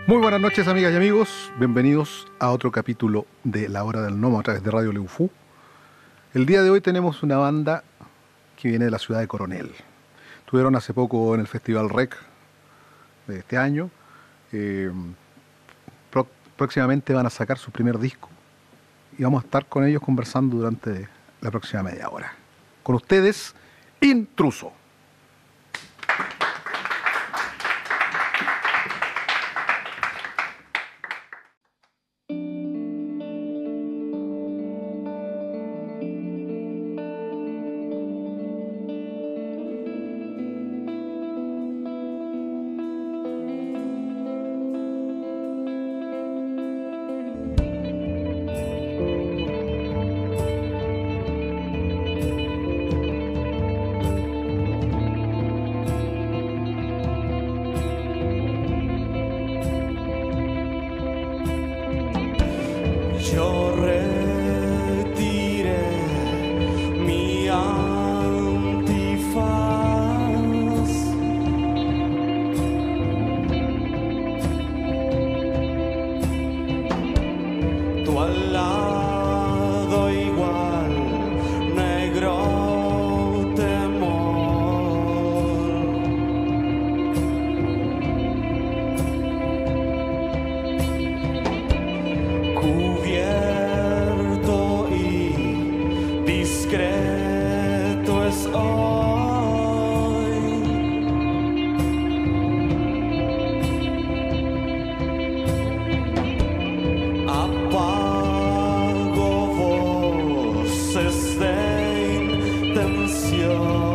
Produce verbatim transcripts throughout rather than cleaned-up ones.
Muy buenas noches, amigas y amigos. Bienvenidos a otro capítulo de La Hora del Gnomo a través de Radio Leufú. El día de hoy tenemos una banda que viene de la ciudad de Coronel. Estuvieron hace poco en el Festival R E C de este año. Eh, pro- próximamente van a sacar su primer disco y vamos a estar con ellos conversando durante la próxima media hora. Con ustedes, Intruso. Yo retiré mi antifaz, tu al lado igual, negro cubierto y discreto es hoy. Apago voces de intención.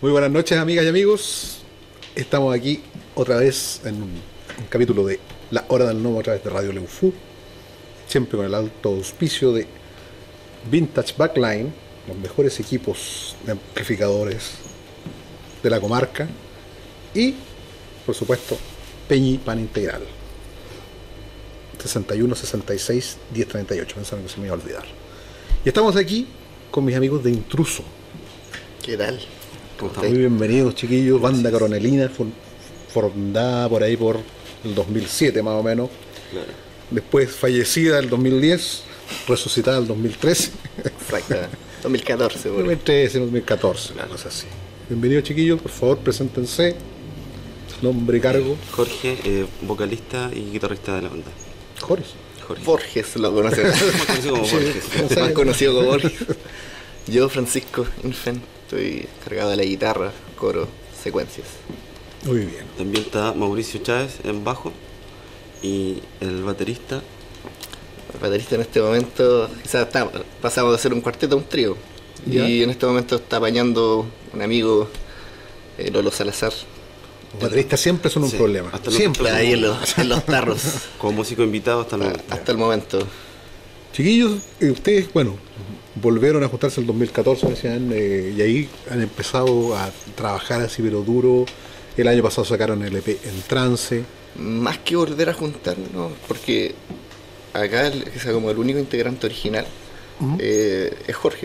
Muy buenas noches, amigas y amigos. Estamos aquí otra vez en un, un capítulo de La Hora del Gnomo a través de Radio Leufú, siempre con el alto auspicio de Vintage Backline, los mejores equipos de amplificadores de la comarca, y por supuesto Peñi Pan Integral sesenta y uno, sesenta y seis, diez treinta y ocho, pensaron que se me iba a olvidar. Y estamos aquí con mis amigos de Intruso. ¿Qué tal? Muy bienvenidos, chiquillos. Banda coronelina, fundada por ahí por el dos mil siete más o menos. Claro. Después fallecida el dos mil diez, resucitada el dos mil trece. Exacto. dos mil catorce, dos mil trece, dos mil catorce, una cosa así. Bienvenidos, chiquillos. Por favor, preséntense. Nombre y cargo. Jorge, eh, vocalista y guitarrista de la banda. Jorge. Jorge. Borges lo conoce. Más conocido como Borges. Más conocido como Borges. Yo, Francisco Infen, estoy cargado de la guitarra, coro, secuencias. Muy bien. También está Mauricio Chávez en bajo y el baterista. El baterista en este momento, quizás está, pasamos de ser un cuarteto a un trío. ¿Ya? Y en este momento está apañando un amigo, eh, Lolo Salazar. Los bateristas siempre son un Sí, problema. hasta los- Siempre. Ahí en los, en los tarros, Como músico invitado hasta el momento. hasta el momento. Chiquillos, eh, ustedes, bueno, volvieron a ajustarse el dos mil catorce, decían, eh, y ahí han empezado a trabajar así, pero duro. El año pasado sacaron el E P En Trance. Más que volver a juntarnos, porque acá el, o sea, como el único integrante original Ujú. eh, es Jorge.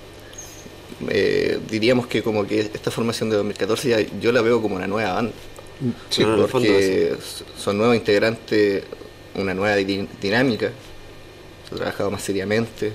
Eh, diríamos que como que esta formación de dos mil catorce ya, yo la veo como una nueva banda, Sí, No, no, en el fondo porque s- son nuevos integrantes, una nueva di- dinámica, se ha trabajado más seriamente,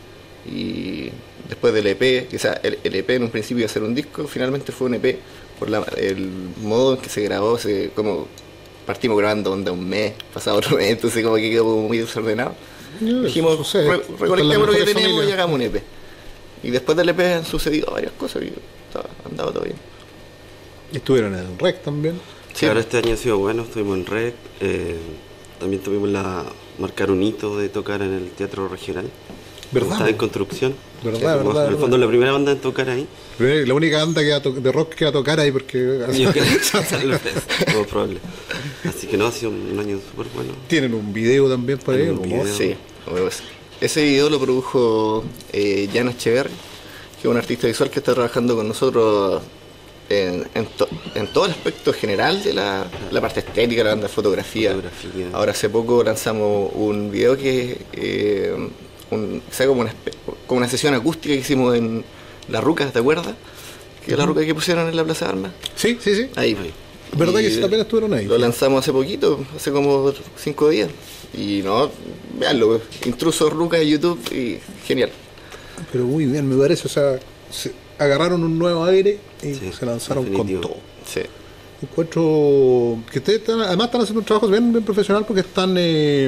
y después del E P, quizás el, el E P en un principio iba a ser un disco, finalmente fue un E P por la- el modo en que se grabó, se, como partimos grabando onda un mes, pasado otro mes, entonces como que quedó como muy desordenado. No, Dijimos, eso sucede. re- Están las recolectemos lo que mejores tenemos y familias. hagamos un E P. Y después del E P han sucedido varias cosas y está, andaba todo bien. Estuvieron en el R E C también. Sí. Claro, este año ha sido bueno, estuvimos en R E C, eh, también tuvimos la marcar un hito de tocar en el Teatro Regional. ¿Verdad? Está en construcción. Verdad, Que verdad, fuimos, En el verdad. fondo la primera banda en tocar ahí. Pero la única banda que va a to- de rock que va a tocar ahí porque Yo creo que tal vez, todo probable. Así que no, ha sido un año súper bueno. tienen un video también por ahí. Tienen un rumor. video. Sí, pues, ese video lo produjo eh, Jan Echeverri, que es un artista visual que está trabajando con nosotros en, en, to- en todo el aspecto general de la, la parte estética, la banda de fotografía. Fotografía. Ahora hace poco lanzamos un video que eh, un, o sea, como, una, espe- como una sesión acústica que hicimos en La Ruca, ¿te acuerdas? Que es la ruca que pusieron en la Plaza de Armas. Sí, sí, sí. Ahí. Ahí. ¿Verdad Y que sí, también estuvieron ahí? Lo lanzamos hace poquito, hace como cinco días. Y no, veanlo, Intruso Ruca de YouTube y genial. Pero muy bien, me parece. O sea, se agarraron un nuevo aire y Sí, se lanzaron definitivo. con todo. Sí. Encuentro que ustedes están- además están haciendo un trabajo bien, bien profesional porque están eh,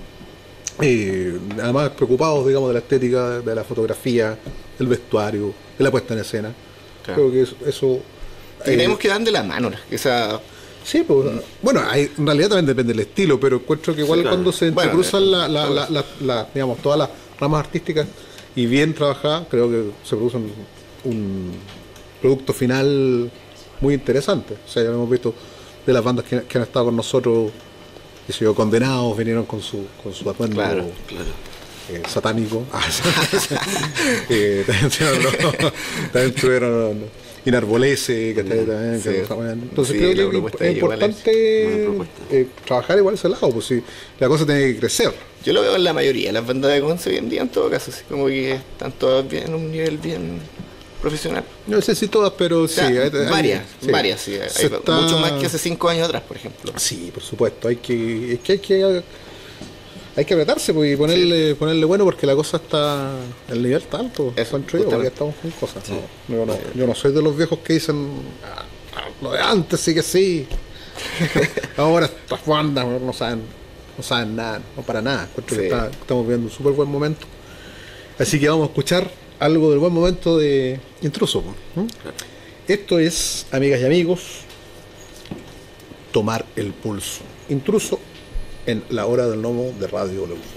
eh, además preocupados, digamos, de la estética, de la fotografía, del vestuario, de la puesta en escena. Claro. Creo que eso... eso Y creemos eh, que dan de la mano, esa sí, pues, bueno, hay, en realidad también depende del estilo, pero encuentro que igual Sí, claro. cuando se Bueno, entrecruzan eh, la, la, todo. la, la- la- digamos, todas las ramas artísticas y bien trabajadas, creo que se produce un, un producto final muy interesante. O sea, ya hemos visto de las bandas que, que han estado con nosotros, que se yo, Condenados, vinieron con su, con su atuendo Claro, Claro. eh, satánico. Ah, eh, también, estuvieron- también estuvieron Inarbolese, que está ahí también. Sí. que está bueno. Entonces Sí, creo la que propuesta es es igual, Buena importante propuesta. eh, trabajar igual ese lado, pues si la cosa tiene que crecer. yo lo veo en la mayoría de las bandas de Conce hoy en día, en todo caso, así como que están todas bien, en un nivel bien profesional. No sé si todas, pero O sea, sí. hay- hay- varias, sí. varias, sí. Hay Se está- mucho más que hace cinco años atrás, por ejemplo. Sí, por supuesto. Hay que, es que hay que, hay que apretarse pues, y ponerle, ponerle bueno porque la cosa está, el nivel está alto. Eso, encuentro yo, justamente. porque estamos con cosas. ¿no? Yo, no, yo no soy de los viejos que dicen, "Ah, ah, lo de antes sí que sí. Ahora estas bandas no saben, no saben nada, no para nada. Encuentro que Sí. está- estamos viviendo un súper buen momento. Así que vamos a escuchar algo del buen momento de Intruso. ¿no? Esto es, amigas y amigos, tomar el pulso. Intruso en La Hora del Gnomo de Radio Leufú.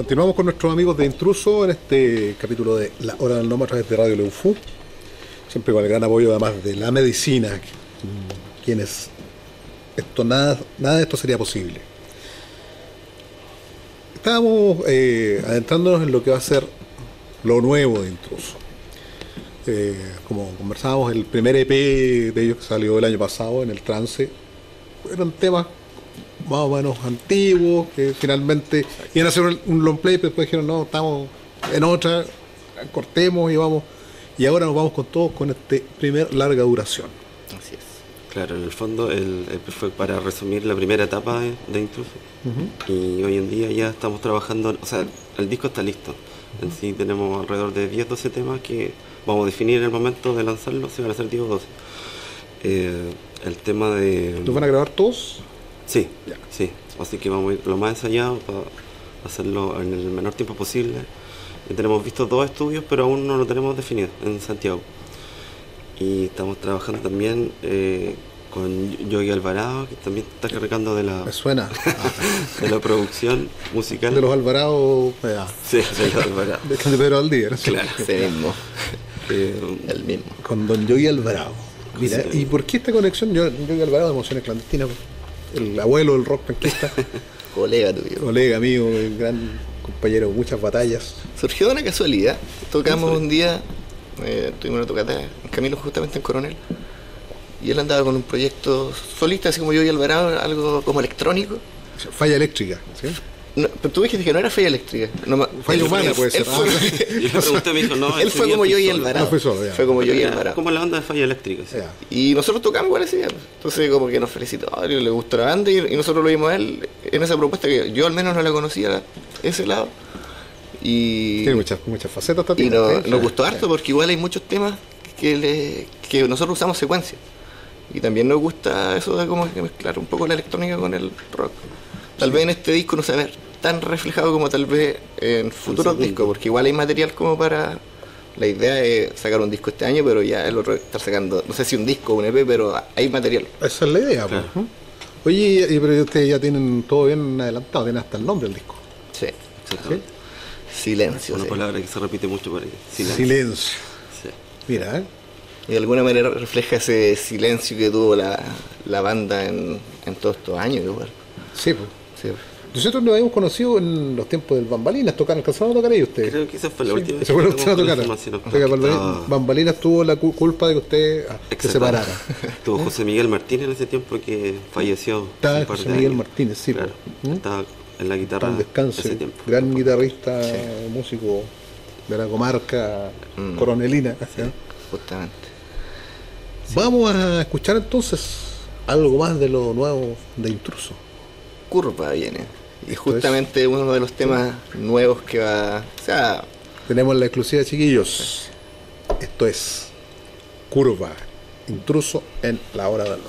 Continuamos con nuestros amigos de Intruso en este capítulo de La Hora del Nómada a través de Radio Leufú. Siempre con el gran apoyo además de la medicina, quienes esto nada, nada de esto sería posible. Estábamos eh, adentrándonos en lo que va a ser lo nuevo de Intruso. Eh, como conversábamos, el primer E P de ellos que salió el año pasado en el trance, eran temas más o menos antiguos, que finalmente iban a hacer un long play, pero después dijeron, no, estamos en otra, cortemos y vamos. Y ahora nos vamos con todos con este primer larga duración. Así es. Claro, en el fondo el, el fue para resumir la primera etapa de, de Intruso. Uh-huh. Y hoy en día ya estamos trabajando, o sea, el disco está listo. En sí tenemos alrededor de diez doce temas que vamos a definir en el momento de lanzarlo, si van a ser diez o doce. Eh, el tema de... ¿Los van a grabar todos? Sí, ya. sí. Así que vamos a ir lo más ensayado para hacerlo en el menor tiempo posible. Y tenemos visto dos estudios, pero aún no lo tenemos definido en Santiago. Y estamos trabajando también eh, con Yogi Alvarado, que también está cargando de la... Me suena. de la producción musical. De los Alvarados... Eh, sí, de los Alvarados. De Pedro Valdía, ¿no? Claro, ese mismo. Eh, el mismo. Con don Yogi Alvarado. Mira, sí. ¿Y por qué esta conexión? Yo, Yogi Alvarado de Emociones Clandestinas, el abuelo del rock penquista. Colega tuyo. Colega mío, el gran compañero de muchas batallas. Surgió de una casualidad. Tocamos un día, eh, tuvimos una tocata en Camilo justamente en Coronel. Y él andaba con un proyecto solista, así como yo y Alvarado, algo como electrónico. Falla eléctrica, ¿sí? No, pero tú dijiste que no era falla eléctrica. No, falla humana puede ser. Él fue, ah, yo le pregunté, me dijo, no, él fue como yo y Alvarado. No fue solo, ya. Fue como yo y Alvarado. Como la banda de falla eléctrica. Sí. Y nosotros tocamos igual ese día. Entonces como que nos felicitó, le gustó la banda y, y nosotros lo vimos a él en esa propuesta que yo al menos no la conocía, ese lado. Y, tiene muchas, muchas facetas también. Y no, ¿eh? Nos gustó harto porque igual hay muchos temas que, le, que nosotros usamos secuencia. Y también nos gusta eso de como que mezclar un poco la electrónica con el rock. Tal sí. vez en este disco no se va a ver tan reflejado como tal vez en futuros discos, porque igual hay material como para... La idea es sacar un disco este año, pero ya el otro estar sacando, no sé si un disco o un E P, pero hay material. Esa es la idea, claro. Pues. Oye, y, pero ustedes ya tienen todo bien adelantado, tienen hasta el nombre del disco. Sí, ¿sí? Silencio. Una sí. palabra que se repite mucho por ahí. Silencio. Silencio. Sí. Mira, ¿eh? Y de alguna manera refleja ese silencio que tuvo la, la banda en, en todos estos años, igual. Sí, pues. Sí. Nosotros nos habíamos conocido en los tiempos del Bambalinas, tocaron, ¿alcanzaron a tocar ahí ustedes? Creo que esa fue la sí, última vez. Esa fue la última vez que tocaron. Ah. Bambalinas tuvo la culpa de que usted ah, se separara. Tuvo José Miguel Martínez en ese tiempo que falleció. Estaba José Miguel Martínez, sí. Claro, ¿Mm? estaba en la guitarra en descanso, ese tiempo. Gran guitarrista, sí. músico de la comarca mm. coronelina. Sí, ¿sí? Justamente. Sí. Vamos a escuchar entonces algo más de lo nuevo de Intruso. Curva viene. Y justamente es uno de los temas sí. nuevos que va... O sea... Tenemos la exclusiva, chiquillos. Esto es Curva, Intruso en La Hora del Lobo.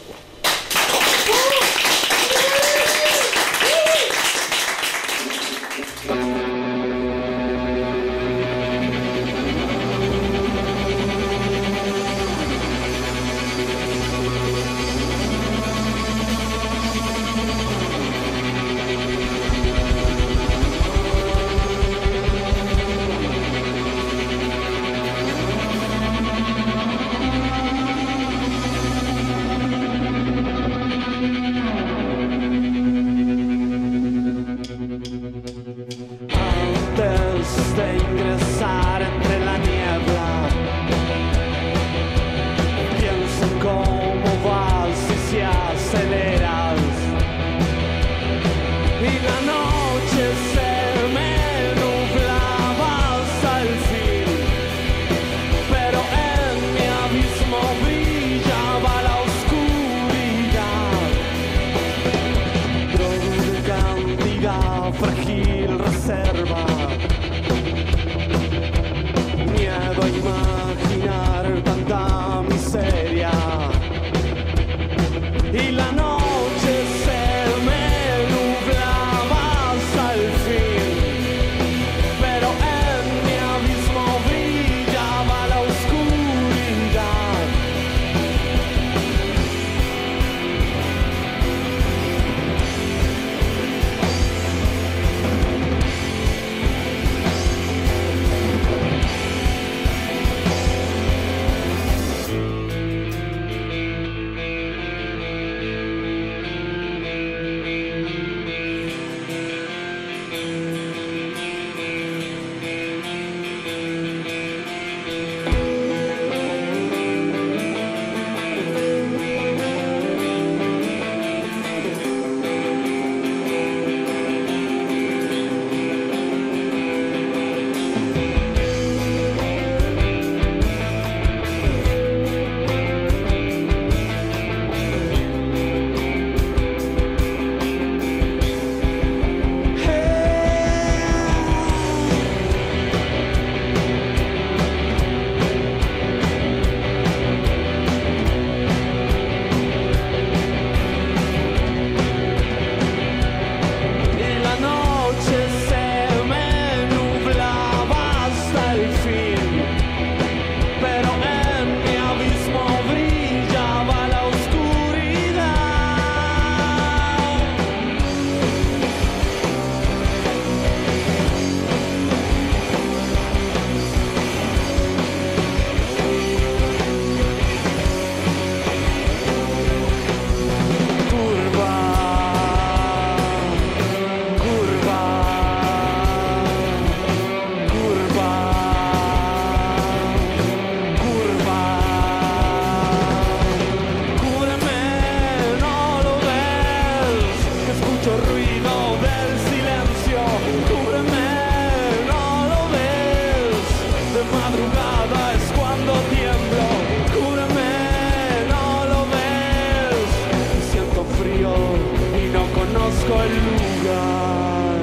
madrugada es cuando tiemblo. Cúbreme, no lo ves. Siento frío y no conozco el lugar.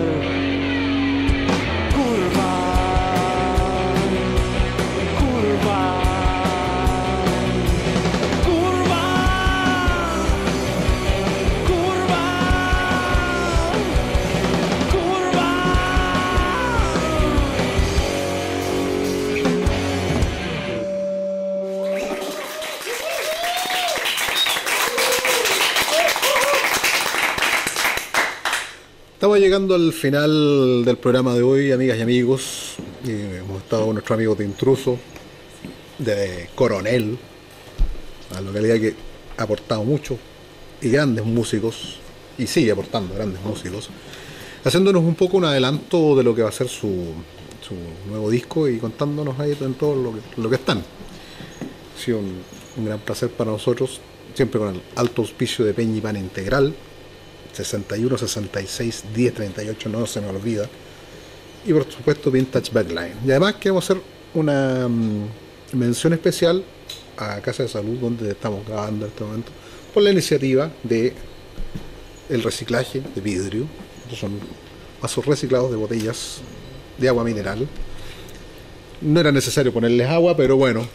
Curva, curva, curva, curva, curva. Estamos llegando al final del programa de hoy, amigas y amigos. Eh, hemos estado con nuestros amigos de Intruso, de Coronel, una localidad que ha aportado mucho y grandes músicos, y sigue aportando grandes músicos, haciéndonos un poco un adelanto de lo que va a ser su, su nuevo disco y contándonos ahí en todo lo que, lo que están. Ha sido un, un gran placer para nosotros, siempre con el alto auspicio de Peña y Pan Integral, sesenta y uno, sesenta y seis, diez, treinta y ocho, no se me olvida. Y por supuesto Vintage Backline. Y además queremos hacer una um, mención especial a Casa de Salud, donde estamos grabando en este momento, por la iniciativa de el reciclaje de vidrio. Estos son vasos reciclados de botellas de agua mineral. No era necesario ponerles agua, pero bueno,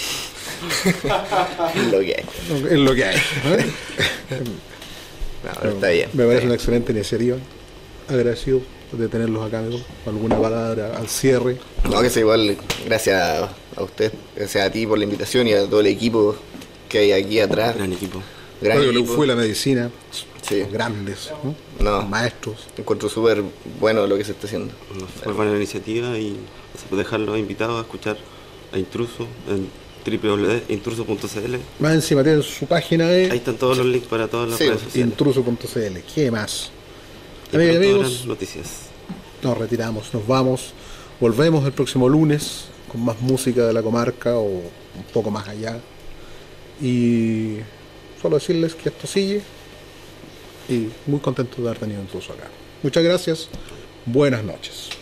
Es lo que hay. es lo que hay, ¿eh? No, pero está bien. Me parece está una bien. excelente iniciativa. Agradecido de tenerlos acá, amigo. ¿Alguna palabra al cierre? No, que sea igual, gracias a, a usted, gracias a ti por la invitación y a todo el equipo que hay aquí atrás. Gran equipo. Gran Radio equipo. Leufu y la medicina, Sí. grandes, ¿no? No. Maestros. Encuentro súper bueno lo que se está haciendo. Una súper buena iniciativa y o sea, dejarlos invitados a escuchar a Intruso en doble u doble u doble u punto intruso punto c l. Más encima tienen su página Ahí de están todos los links para todas las Sí, redes sociales. intruso punto c l. ¿Qué más? Y Amigas y pronto amigos, habrán noticias. nos retiramos, nos vamos. Volvemos el próximo lunes con más música de la comarca o un poco más allá. Y solo decirles que esto sigue. Y muy contento de haber tenido Intruso acá. Muchas gracias. Buenas noches.